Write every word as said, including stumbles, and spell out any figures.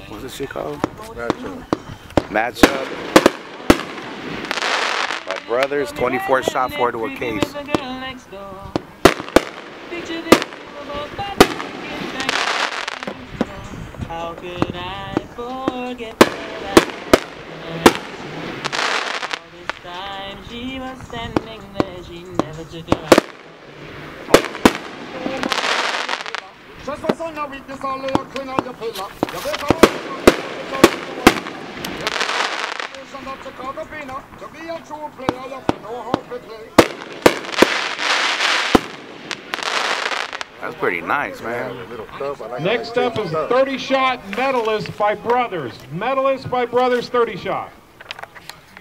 What's this shit called? Matchup. Matchup. My brothers, twenty-four shot four to a case. How could I forget all this time she was standing there, she never took her eyes. Just what's on your weakness, all of your clean out your pillar. You better not Chicago Pina. To be a true player, you have to know how to play. That's pretty nice, man. Next up is thirty shot medalist by brothers. Medalist by brothers, thirty shot.